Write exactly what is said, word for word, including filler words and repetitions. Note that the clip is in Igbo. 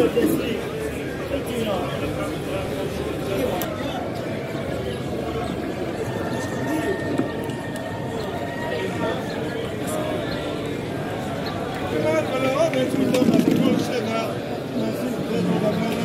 Allora, adesso mi torna a conoscere, ma si